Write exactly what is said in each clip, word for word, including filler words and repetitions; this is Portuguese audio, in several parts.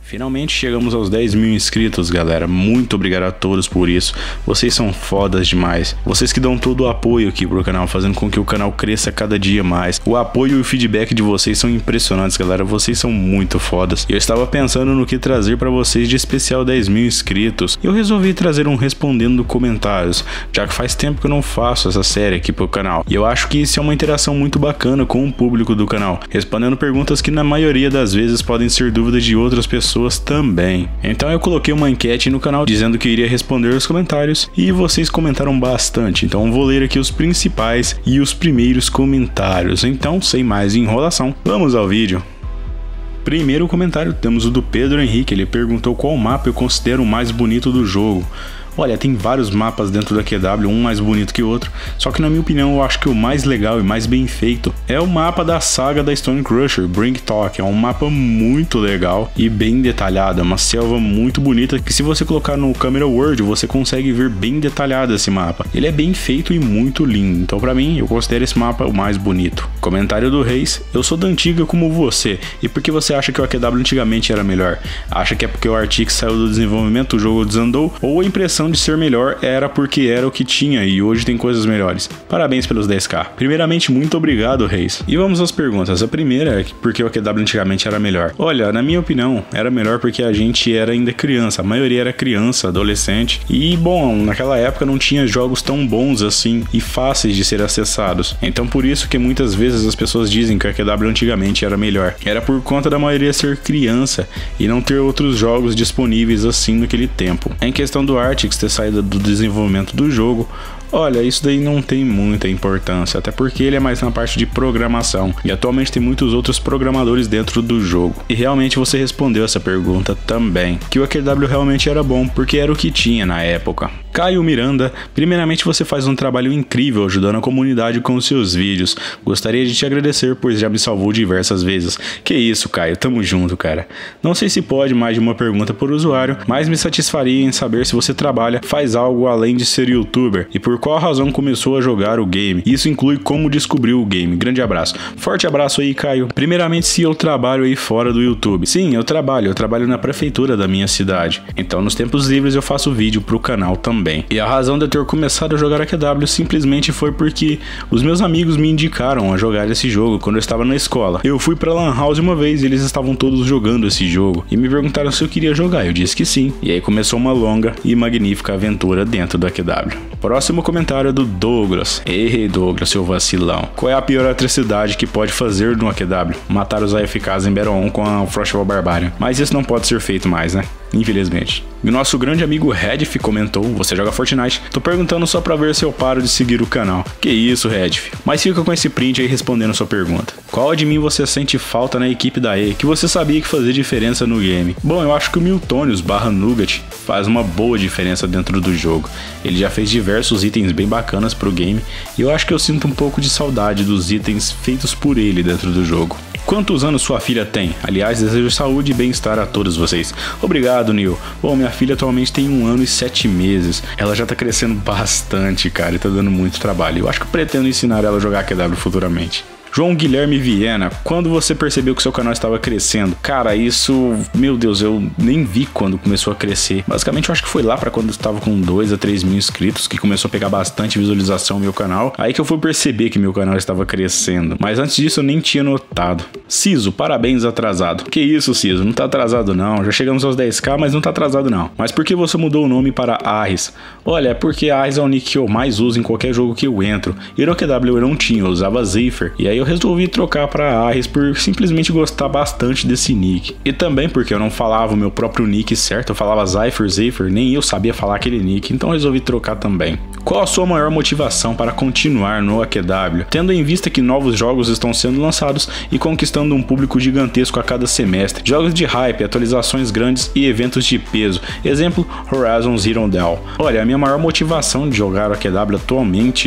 Finalmente chegamos aos dez mil inscritos, galera. Muito obrigado a todos por isso. Vocês são fodas demais. Vocês que dão todo o apoio aqui pro canal, fazendo com que o canal cresça cada dia mais. O apoio e o feedback de vocês são impressionantes, galera. Vocês são muito fodas. Eu estava pensando no que trazer para vocês de especial dez mil inscritos. E eu resolvi trazer um respondendo comentários, já que faz tempo que eu não faço essa série aqui pro canal. E eu acho que isso é uma interação muito bacana com o público do canal, respondendo perguntas que na maioria das vezes podem ser dúvidas de outras pessoas também. Então eu coloquei uma enquete no canal dizendo que iria responder os comentários e vocês comentaram bastante, então vou ler aqui os principais e os primeiros comentários. Então, sem mais enrolação, vamos ao vídeo. Primeiro comentário temos o do Pedro Henrique. Ele perguntou qual mapa eu considero o mais bonito do jogo. Olha, tem vários mapas dentro da Q W, um mais bonito que o outro, só que na minha opinião eu acho que o mais legal e mais bem feito é o mapa da saga da Stone Crusher, Brink Talk. É um mapa muito legal e bem detalhado, é uma selva muito bonita que se você colocar no Camera World você consegue ver bem detalhado esse mapa. Ele é bem feito e muito lindo, então pra mim eu considero esse mapa o mais bonito. Comentário do Reis: eu sou da antiga como você, e por que você acha que o A Q W antigamente era melhor? Acha que é porque o Artix saiu do desenvolvimento, o jogo desandou, ou a impressão de ser melhor era porque era o que tinha e hoje tem coisas melhores? Parabéns pelos dez K. Primeiramente, muito obrigado, Reis. E vamos às perguntas. A primeira é porque o A Q W antigamente era melhor. Olha, na minha opinião, era melhor porque a gente era ainda criança. A maioria era criança, adolescente. E, bom, naquela época não tinha jogos tão bons assim e fáceis de ser acessados. Então, por isso que muitas vezes as pessoas dizem que o A Q W antigamente era melhor. Era por conta da maioria ser criança e não ter outros jogos disponíveis assim naquele tempo. Em questão do Artix ter saído do desenvolvimento do jogo, olha, isso daí não tem muita importância, até porque ele é mais na parte de programação e atualmente tem muitos outros programadores dentro do jogo. E realmente você respondeu essa pergunta também, que o A Q W realmente era bom porque era o que tinha na época. Caio Miranda: primeiramente você faz um trabalho incrível ajudando a comunidade com os seus vídeos. Gostaria de te agradecer, pois já me salvou diversas vezes. Que isso, Caio, tamo junto, cara. Não sei se pode mais de uma pergunta por usuário, mas me satisfaria em saber se você trabalha, faz algo além de ser youtuber e por qual razão começou a jogar o game. Isso inclui como descobriu o game. Grande abraço. Forte abraço aí, Caio. Primeiramente, se eu trabalho aí fora do YouTube. Sim, eu trabalho. Eu trabalho na prefeitura da minha cidade. Então, nos tempos livres eu faço vídeo pro canal também. E a razão de eu ter começado a jogar A Q W simplesmente foi porque os meus amigos me indicaram a jogar esse jogo quando eu estava na escola. Eu fui pra Lan House uma vez e eles estavam todos jogando esse jogo e me perguntaram se eu queria jogar. Eu disse que sim. E aí começou uma longa e magnífica aventura dentro do A Q W. Próximo comentário é do Douglas. Ei, Douglas, seu vacilão. Qual é a pior atrocidade que pode fazer no A Q W? Matar os A F Ks em Battle um com a Frostfall Barbarian. Mas isso não pode ser feito mais, né? Infelizmente. E o nosso grande amigo Redif comentou: você joga Fortnite? Tô perguntando só pra ver se eu paro de seguir o canal. Que isso, Redif. Mas fica com esse print aí respondendo a sua pergunta. Qual de mim você sente falta na equipe da E, que você sabia que fazia diferença no game? Bom, eu acho que o Miltonius barra Nugget faz uma boa diferença dentro do jogo. Ele já fez diversos itens bem bacanas pro game e eu acho que eu sinto um pouco de saudade dos itens feitos por ele dentro do jogo. Quantos anos sua filha tem? Aliás, desejo saúde e bem-estar a todos vocês. Obrigado, Neil. Bom, minha filha atualmente tem um ano e sete meses. Ela já tá crescendo bastante, cara, e tá dando muito trabalho. Eu acho que eu pretendo ensinar ela a jogar A Q W futuramente. João Guilherme Viena: quando você percebeu que seu canal estava crescendo? Cara, isso, meu Deus, eu nem vi quando começou a crescer. Basicamente eu acho que foi lá pra quando eu estava com dois a três mil inscritos que começou a pegar bastante visualização no meu canal. Aí que eu fui perceber que meu canal estava crescendo. Mas antes disso eu nem tinha notado. Ciso: parabéns atrasado. Que isso, Ciso, não tá atrasado não. Já chegamos aos dez K, mas não tá atrasado não. Mas por que você mudou o nome para Ares? Olha, é porque Ares é o nick que eu mais uso em qualquer jogo que eu entro. E no A Q W eu não tinha, eu usava Zephyr. E aí eu resolvi trocar para Ares por simplesmente gostar bastante desse nick. E também porque eu não falava o meu próprio nick certo, eu falava Zephyr, Zephyr, nem eu sabia falar aquele nick, então eu resolvi trocar também. Qual a sua maior motivação para continuar no A Q W? Tendo em vista que novos jogos estão sendo lançados e conquistando um público gigantesco a cada semestre. Jogos de hype, atualizações grandes e eventos de peso. Exemplo, Horizon Zero Dawn. Olha, a minha maior motivação de jogar o A Q W atualmente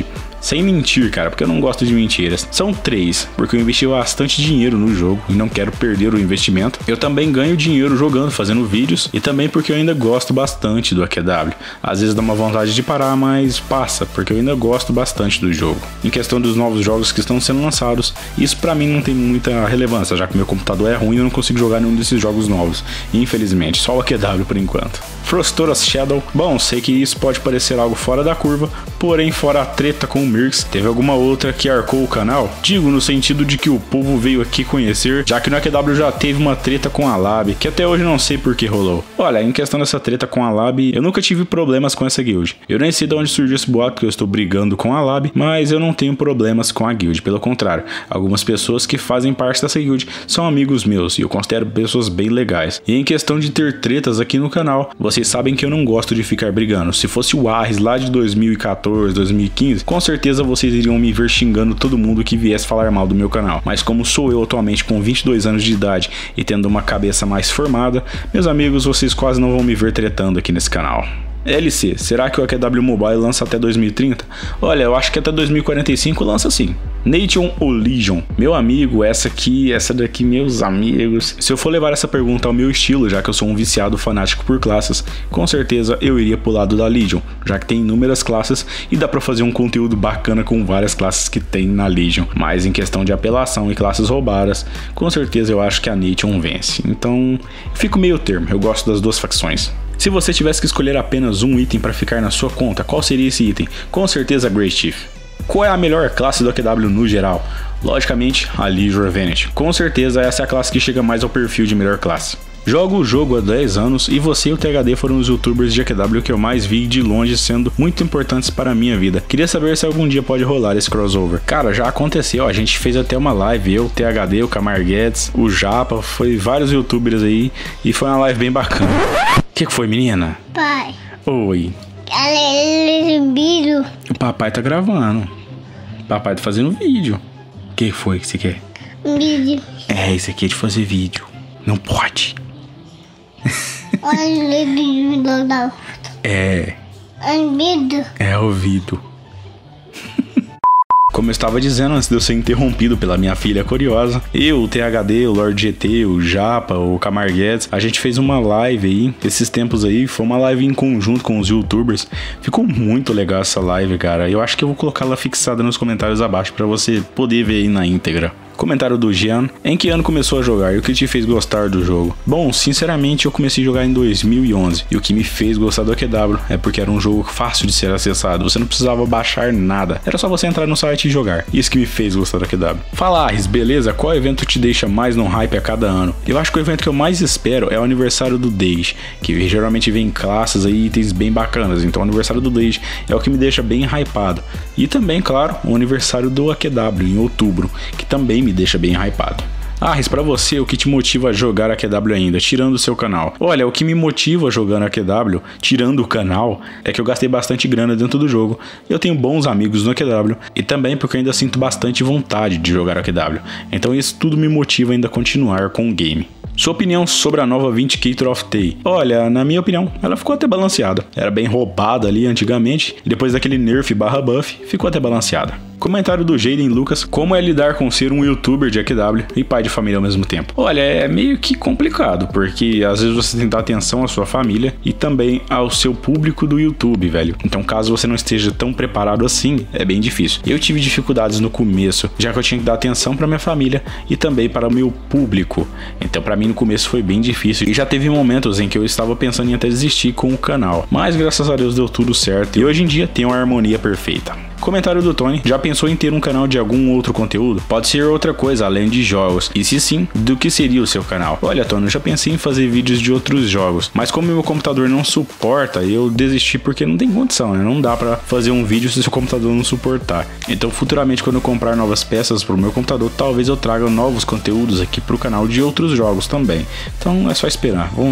Sem mentir, cara, porque eu não gosto de mentiras. São três, porque eu investi bastante dinheiro no jogo e não quero perder o investimento. Eu também ganho dinheiro jogando, fazendo vídeos, e também porque eu ainda gosto bastante do A Q W. Às vezes dá uma vontade de parar, mas passa, porque eu ainda gosto bastante do jogo. Em questão dos novos jogos que estão sendo lançados, isso pra mim não tem muita relevância, já que meu computador é ruim e eu não consigo jogar nenhum desses jogos novos. Infelizmente, só o A Q W por enquanto. Frostura's Shadow, bom, sei que isso pode parecer algo fora da curva, porém fora a treta com o Mirks, teve alguma outra que arcou o canal? Digo no sentido de que o povo veio aqui conhecer, já que no A Q W já teve uma treta com a Lab, que até hoje não sei por que rolou. Olha, em questão dessa treta com a Lab, eu nunca tive problemas com essa guild. Eu nem sei de onde surgiu esse boato que eu estou brigando com a Lab, mas eu não tenho problemas com a guild, pelo contrário. Algumas pessoas que fazem parte dessa guild são amigos meus e eu considero pessoas bem legais. E em questão de ter tretas aqui no canal, vocês sabem que eu não gosto de ficar brigando. Se fosse o Arris lá de dois mil e quatorze, dois mil e quinze, com certeza vocês iriam me ver xingando todo mundo que viesse falar mal do meu canal. Mas como sou eu atualmente com vinte e dois anos de idade e tendo uma cabeça mais formada, meus amigos, vocês quase não vão me ver tretando aqui nesse canal. L C, será que o A Q W Mobile lança até dois mil e trinta? Olha, eu acho que até dois mil e quarenta e cinco lança sim. Nation ou Legion? Meu amigo, essa aqui, essa daqui, meus amigos. Se eu for levar essa pergunta ao meu estilo, já que eu sou um viciado fanático por classes, com certeza eu iria pro lado da Legion, já que tem inúmeras classes e dá pra fazer um conteúdo bacana com várias classes que tem na Legion. Mas em questão de apelação e classes roubadas, com certeza eu acho que a Nation vence. Então, fico meio termo, eu gosto das duas facções. Se você tivesse que escolher apenas um item para ficar na sua conta, qual seria esse item? Com certeza Grey Chief. Qual é a melhor classe do A Q W no geral? Logicamente, a Leisure Vanity. Com certeza essa é a classe que chega mais ao perfil de melhor classe. Jogo o jogo há dez anos e você e o T H D foram os youtubers de A Q W que eu mais vi de longe sendo muito importantes para a minha vida. Queria saber se algum dia pode rolar esse crossover. Cara, já aconteceu, a gente fez até uma live, eu, o T H D, o Camarguedes, o Japa, foi vários youtubers aí e foi uma live bem bacana. O que, que foi, menina? Pai. Oi. Vídeo. O papai tá gravando. O papai tá fazendo vídeo. O que foi que você quer? Um vídeo. É, isso aqui é de fazer vídeo. Não pode. Olha o vídeo da É. ouvido. É ouvido. Como eu estava dizendo antes de eu ser interrompido pela minha filha curiosa, eu, o T H D, o Lord G T, o Japa, o Camarguedes, a gente fez uma live aí, esses tempos aí, foi uma live em conjunto com os youtubers. Ficou muito legal essa live, cara. Eu acho que eu vou colocar ela fixada nos comentários abaixo para você poder ver aí na íntegra. Comentário do Jean: em que ano começou a jogar e o que te fez gostar do jogo? Bom, sinceramente eu comecei a jogar em dois mil e onze e o que me fez gostar do A Q W é porque era um jogo fácil de ser acessado, você não precisava baixar nada, era só você entrar no site e jogar. Isso que me fez gostar do A Q W. Fala, Arris, beleza? Qual evento te deixa mais no hype a cada ano? Eu acho que o evento que eu mais espero é o aniversário do Dage, que geralmente vem classes e itens bem bacanas, então o aniversário do Dage é o que me deixa bem hypado. E também, claro, o aniversário do A Q W em outubro, que também me deixa bem hypado. Arris, pra você, o que te motiva a jogar A Q W ainda, tirando o seu canal? Olha, o que me motiva a jogar no A Q W, tirando o canal, é que eu gastei bastante grana dentro do jogo, eu tenho bons amigos no A Q W, e também porque eu ainda sinto bastante vontade de jogar A Q W, então isso tudo me motiva ainda a continuar com o game. Sua opinião sobre a nova Vindicator of Tay? Olha, na minha opinião, ela ficou até balanceada. Era bem roubada ali antigamente, e depois daquele nerf barra buff, ficou até balanceada. Comentário do Jaden Lucas: como é lidar com ser um youtuber de A Q W e pai de família ao mesmo tempo? Olha, é meio que complicado, porque às vezes você tem que dar atenção à sua família e também ao seu público do YouTube, velho. Então caso você não esteja tão preparado assim, é bem difícil. Eu tive dificuldades no começo, já que eu tinha que dar atenção para minha família e também para o meu público. Então para mim no começo foi bem difícil e já teve momentos em que eu estava pensando em até desistir com o canal. Mas graças a Deus deu tudo certo e hoje em dia tem uma harmonia perfeita. Comentário do Tony: já pensou em ter um canal de algum outro conteúdo? Pode ser outra coisa além de jogos, e se sim, do que seria o seu canal? Olha, Tony, eu já pensei em fazer vídeos de outros jogos, mas como meu computador não suporta, eu desisti porque não tem condição, né? Não dá pra fazer um vídeo se o seu computador não suportar. Então futuramente, quando eu comprar novas peças pro meu computador, talvez eu traga novos conteúdos aqui pro canal de outros jogos também. Então é só esperar, vamos ver.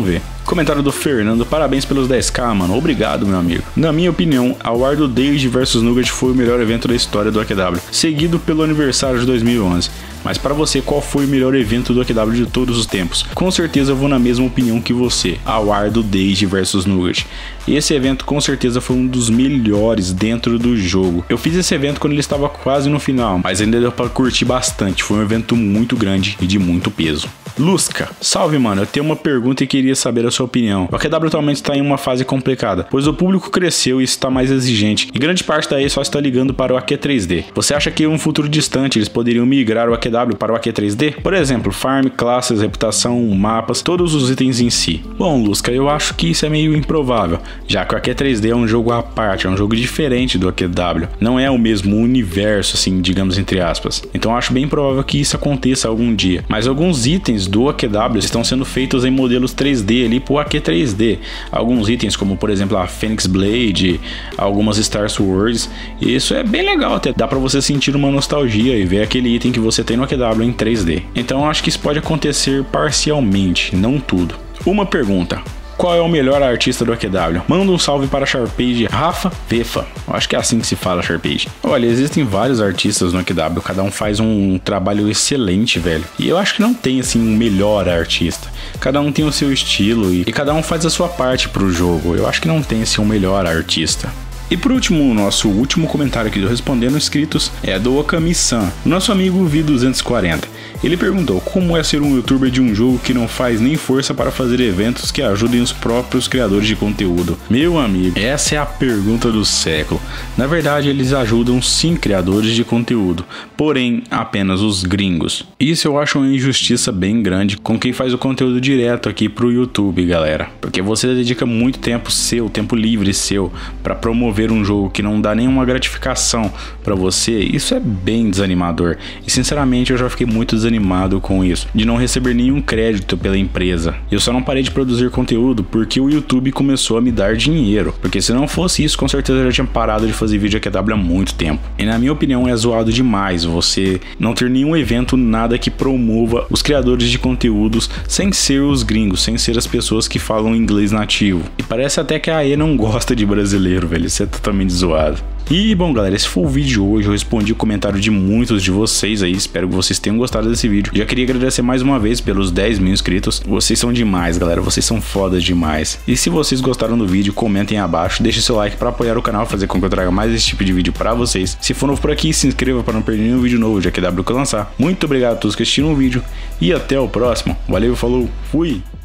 Comentário do Fernando, parabéns pelos dez k, mano, obrigado, meu amigo. Na minha opinião, a War do Dazed versus Nugget foi o melhor evento da história do A Q W, seguido pelo aniversário de dois mil e onze. Mas para você, qual foi o melhor evento do A Q W de todos os tempos? Com certeza eu vou na mesma opinião que você, a War do Dazed versus Nugget. Esse evento com certeza foi um dos melhores dentro do jogo. Eu fiz esse evento quando ele estava quase no final, mas ainda deu para curtir bastante, foi um evento muito grande e de muito peso. Lusca, salve mano, eu tenho uma pergunta e queria saber a sua opinião. O A Q W atualmente está em uma fase complicada, pois o público cresceu e está mais exigente, e grande parte daí só está ligando para o A Q três D. Você acha que em um futuro distante eles poderiam migrar o A Q W para o A Q três D? Por exemplo, farm, classes, reputação, mapas, todos os itens em si. Bom, Lusca, eu acho que isso é meio improvável, já que o A Q três D é um jogo à parte, é um jogo diferente do A Q W, não é o mesmo universo, assim, digamos entre aspas. Então eu acho bem provável que isso aconteça algum dia, mas alguns itens do A Q W estão sendo feitos em modelos três D ali pro A Q três D. Alguns itens como, por exemplo, a Phoenix Blade, algumas Star Swords, e isso é bem legal até, dá pra você sentir uma nostalgia e ver aquele item que você tem no A Q W em três D. Então eu acho que isso pode acontecer parcialmente, não tudo. Uma pergunta: qual é o melhor artista do A Q W? Manda um salve para a Sharpage Rafa Vefa. Eu acho que é assim que se fala, Sharpage. Olha, existem vários artistas no A Q W, cada um faz um trabalho excelente, velho. E eu acho que não tem, assim, um melhor artista. Cada um tem o seu estilo e, e cada um faz a sua parte pro jogo. Eu acho que não tem, assim, um melhor artista. E por último, o nosso último comentário aqui do Respondendo Inscritos é do Okami-san, nosso amigo V duzentos e quarenta. Ele perguntou como é ser um youtuber de um jogo que não faz nem força para fazer eventos que ajudem os próprios criadores de conteúdo. Meu amigo, essa é a pergunta do século. Na verdade, eles ajudam sim criadores de conteúdo, porém apenas os gringos. Isso eu acho uma injustiça bem grande com quem faz o conteúdo direto aqui pro YouTube, galera. Porque você dedica muito tempo seu, tempo livre seu, para promover um jogo que não dá nenhuma gratificação para você. Isso é bem desanimador. E sinceramente eu já fiquei muito desanimado animado com isso, de não receber nenhum crédito pela empresa. Eu só não parei de produzir conteúdo porque o YouTube começou a me dar dinheiro, porque se não fosse isso, com certeza eu já tinha parado de fazer vídeo A Q W há muito tempo. E na minha opinião é zoado demais você não ter nenhum evento, nada que promova os criadores de conteúdos sem ser os gringos, sem ser as pessoas que falam inglês nativo. E parece até que a E não gosta de brasileiro, velho, isso é totalmente zoado. E bom galera, esse foi o vídeo de hoje, eu respondi o comentário de muitos de vocês aí, espero que vocês tenham gostado desse vídeo. Já queria agradecer mais uma vez pelos dez mil inscritos, vocês são demais galera, vocês são fodas demais. E se vocês gostaram do vídeo, comentem abaixo, deixem seu like para apoiar o canal, fazer com que eu traga mais esse tipo de vídeo para vocês. Se for novo por aqui, se inscreva para não perder nenhum vídeo novo de A Q W que eu lançar. Muito obrigado a todos que assistiram o vídeo e até o próximo, valeu, falou, fui!